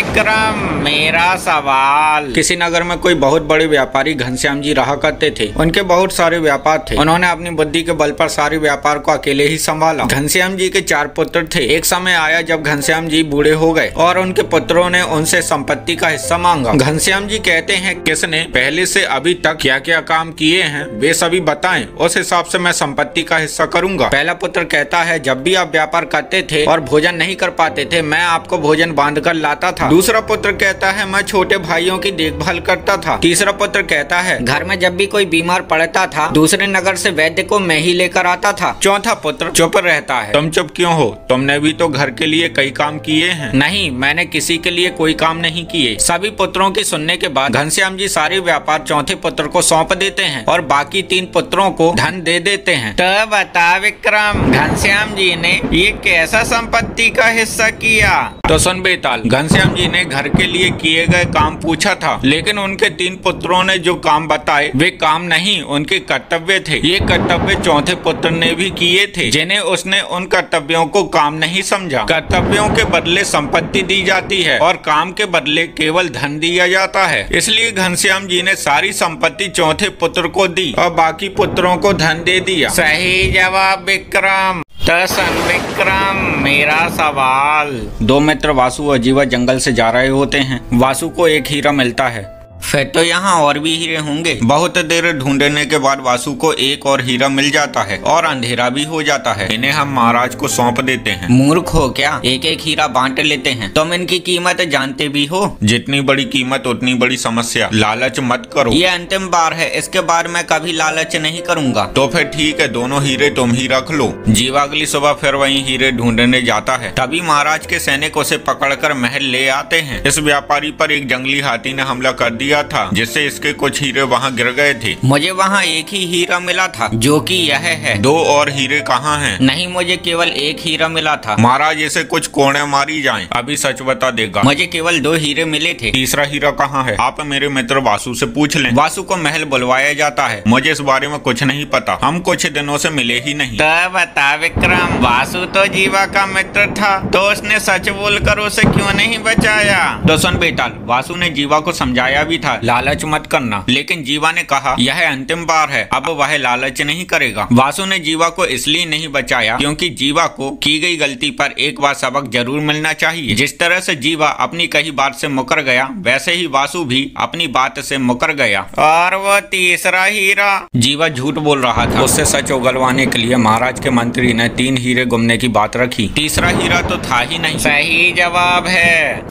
विक्रम, मेरा सवाल। किसी नगर में कोई बहुत बड़े व्यापारी घनश्याम जी रहा करते थे। उनके बहुत सारे व्यापार थे। उन्होंने अपनी बुद्धि के बल पर सारे व्यापार को अकेले ही संभाला। घनश्याम जी के 4 पुत्र थे। एक समय आया जब घनश्याम जी बूढ़े हो गए और उनके पुत्रों ने उनसे संपत्ति का हिस्सा मांगा। घनश्याम जी कहते हैं, किसने पहले से अभी तक क्या क्या काम किए हैं वे सभी बताएं, उस हिसाब से मैं संपत्ति का हिस्सा करूंगा। पहला पुत्र कहता है, जब भी आप व्यापार करते थे और भोजन नहीं कर पाते थे, मैं आपको भोजन बांध कर लाता था। दूसरा पुत्र कहता है, मैं छोटे भाइयों की देखभाल करता था। तीसरा पुत्र कहता है, घर में जब भी कोई बीमार पड़ता था, दूसरे नगर से वैद्य को मैं ही लेकर आता था। चौथा पुत्र चुप रहता है। तुम चुप क्यों हो? तुमने भी तो घर के लिए कई काम किए हैं। नहीं, मैंने किसी के लिए कोई काम नहीं किए। सभी पुत्रों की सुनने के बाद घनश्याम जी सारे व्यापार चौथे पुत्र को सौंप देते हैं और बाकी 3 पुत्रों को धन दे देते हैं। तो बता विक्रम, घनश्याम जी ने ये कैसा संपत्ति का हिस्सा किया? तो सुन बेताल, घनश्याम जी ने घर के लिए किए गए काम पूछा था, लेकिन उनके 3 पुत्रों ने जो काम बताए वे काम नहीं, उनके कर्तव्य थे। ये कर्तव्य चौथे पुत्र ने भी किए थे, जिन्हें उसने उन कर्तव्यों को काम नहीं समझा। कर्तव्यों के बदले संपत्ति दी जाती है और काम के बदले केवल धन दिया जाता है। इसलिए घनश्याम जी ने सारी संपत्ति चौथे पुत्र को दी और बाकी पुत्रों को धन दे दिया। सही जवाब विक्रम। विक्रम, मेरा सवाल। 2 मित्र वासु और जीवा जंगल से जा रहे होते हैं। वासु को एक हीरा मिलता है। फिर तो यहाँ और भी हीरे होंगे। बहुत देर ढूंढने के बाद वासु को एक और हीरा मिल जाता है और अंधेरा भी हो जाता है। इन्हें हम महाराज को सौंप देते हैं। मूर्ख हो क्या? एक एक हीरा बांट लेते हैं। तुम इनकी कीमत जानते भी हो। जितनी बड़ी कीमत उतनी बड़ी समस्या। लालच मत करो। ये अंतिम बार है, इसके बाद मैं कभी लालच नहीं करूँगा। तो फिर ठीक है, दोनों हीरे तुम ही रख लो। जीवा अगली सुबह फिर वही हीरे ढूंढने जाता है। तभी महाराज के सैनिक उसे पकड़कर महल ले आते हैं। इस व्यापारी पर एक जंगली हाथी ने हमला कर दिया था, जिससे इसके कुछ हीरे वहाँ गिर गए थे। मुझे वहाँ एक ही हीरा मिला था, जो कि यह है। 2 और हीरे कहाँ हैं? नहीं, मुझे केवल एक हीरा मिला था। महाराज इसे कुछ कोड़े मारी जाएं, अभी सच बता देगा। मुझे केवल 2 हीरे मिले थे। तीसरा हीरा कहाँ है? आप मेरे मित्र वासु से पूछ लें। वासु को महल बुलवाया जाता है। मुझे इस बारे में कुछ नहीं पता, हम कुछ दिनों से मिले ही नहीं। तो बता विक्रम, वासु तो जीवा का मित्र था, तो उसने सच बोलकर उसे क्यों नहीं बचाया? तो सुन बेटा, वासु ने जीवा को समझाया भी था, लालच मत करना, लेकिन जीवा ने कहा यह अंतिम बार है, अब वह लालच नहीं करेगा। वासु ने जीवा को इसलिए नहीं बचाया क्योंकि जीवा को की गई गलती पर एक बार सबक जरूर मिलना चाहिए। जिस तरह से जीवा अपनी कही बात से मुकर गया, वैसे ही वासु भी अपनी बात से मुकर गया। और वो तीसरा हीरा? जीवा झूठ बोल रहा था। उससे सच उगलवाने के लिए महाराज के मंत्री ने 3 हीरे गुमने की बात रखी। तीसरा हीरा तो था ही नहीं। सही जवाब है।